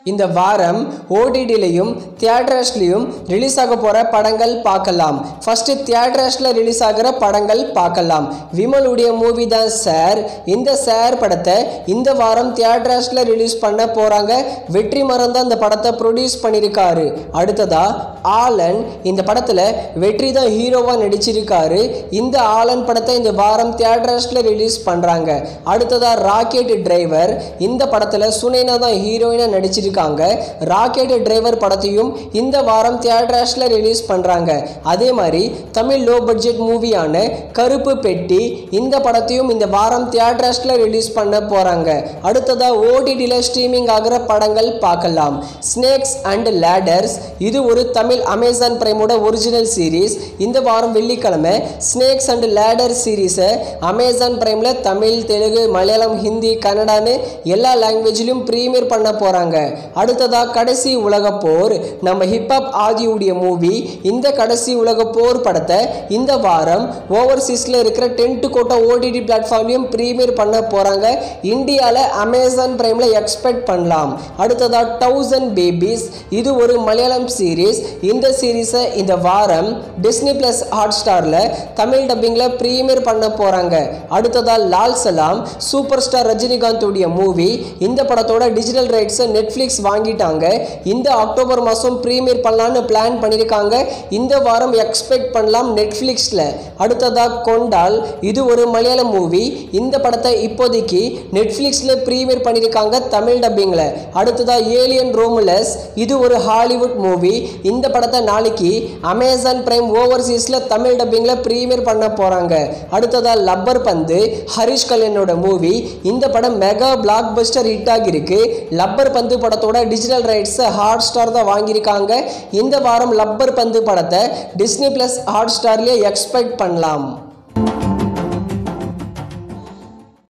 இந்த வாரம் ஓடிடிலையும் தியேட்டர்ஸ்லையும் ரிலீஸ் ஆக போகிற படங்கள் பார்க்கலாம். ஃபஸ்ட்டு தியேட்டர்ஸில் ரிலீஸ் ஆகிற படங்கள் பார்க்கலாம். விமலுடைய மூவி தான் சார். இந்த சார் படத்தை இந்த வாரம் தியேட்டர்ஸில் ரிலீஸ் பண்ண போகிறாங்க. வெற்றிமாறன் தான் இந்த படத்தை ப்ரொடியூஸ் பண்ணியிருக்காரு. அடுத்ததா ஆலன். இந்த படத்தில் வெற்றி தான் ஹீரோவாக நடிச்சிருக்காரு. இந்த ஆலன் படத்தை இந்த வாரம் தியேட்டர்ஸில் ரிலீஸ் பண்ணுறாங்க. அடுத்ததா ராக்கெட் டிரைவர். இந்த படத்தில் சுனைனா தான் ஹீரோயினாக நடிச்சிருக்காங்க. ராக்கெட் டிரைவர் படத்தையும் இந்த வாரம் தியேட்டர்ஸ்ல ரிலீஸ் பண்றாங்க. அதே மாதிரி தமிழ் லோ பட்ஜெட் மூவியான கருப்பு பெட்டி இந்த படத்தையும் இந்த வாரம் தியேட்டர்ஸ்ல ரிலீஸ் பண்ண போறாங்க. அடுத்ததா ஓடிடில ஸ்ட்ரீமிங் ஆகிற படங்கள் பார்க்கலாம். ஸ்னேக்ஸ் அண்ட் லேடர்ஸ் இது ஒரு தமிழ் அமேசான் பிரைமோட ஒரிஜினல் சீரீஸ். இந்த வாரம் வெள்ளிக்கிழமை ஸ்னேக்ஸ் அண்ட் லேடர் சீரீஸை அமேசான் பிரைம்ல தமிழ், தெலுங்கு, மலையாளம், ஹிந்தி, கன்னடான்னு எல்லா லாங்குவேஜ்லையும் ப்ரீமியர் பண்ண போறாங்க. அடுத்ததா கடைசி உலக போர். நம்ம ஹிப்ஹாப் ஆதியுடைய மூவி இந்த கடைசி உலக போர் படத்தை இந்த வாரம் ஓவர்சீஸ்ல இருக்கிற டென்ட் கோட்டா ஓடிடி பிளாட்ஃபார்ம்லையும் ப்ரீமியர் பண்ண போறாங்க. இந்தியாவில் அமேசான் பிரைம்ல எக்ஸ்பெக்ட் பண்ணலாம். அடுத்ததா 1000 பேபிஸ் இது ஒரு மலையாளம் சீரீஸ். இந்த சீரீஸை இந்த வாரம் டிஸ்னி பிளஸ் ஹாட் ஸ்டார்ல தமிழ் டப்பிங்ல ப்ரீமியர் பண்ண போறாங்க. அடுத்ததா லால் சலாம் சூப்பர் ஸ்டார் ரஜினிகாந்த் உடைய மூவி. இந்த படத்தோட டிஜிட்டல் ரைட்ஸை நெட்ஃப்ளிக்ஸ் வாங்கிட்டாங்க. இந்த அக்டோபர் மாதம் ப்ரீமியர் பண்ணலான்னு பிளான் பண்ணியிருக்காங்க. இந்த வாரம் எக்ஸ்பெக்ட் பண்ணலாம் நெட்ஃப்ளிக்ஸில். அடுத்ததா கொண்டால் இது ஒரு மலையாள மூவி. இந்த படத்தை இப்போதைக்கு நெட்ஃப்ளிக்ஸில் ப்ரீமியர் பண்ணியிருக்காங்க தமிழ் டப்பிங்கில். அடுத்ததா ஏலியன் ரோமுலஸ் இது ஒரு ஹாலிவுட் மூவி. இந்த படத்தை நாளைக்கு அமேசான் பிரைம் ஓவர்சீஸில் தமிழ் டப்பிங்கில் ப்ரீமியர் பண்ண போகிறாங்க. அடுத்ததா லப்பர் பந்து ஹரிஷ் கல்யாணோட மூவி. இந்த படம் மெகா பிளாக் பஸ்டர் ஹிட் ஆகியிருக்கு. லப்பர் பந்து படத்தோட டிஜிட்டல் ரைட்ஸ் ஹாட் ஸ்டார் தான் வாங்கியிருக்காங்க. இந்த வாரம் லப்பர் பந்து படத்தை டிஸ்னி பிளஸ் ஹாட் ஸ்டார்லேயே எக்ஸ்பெக்ட் பண்ணலாம்.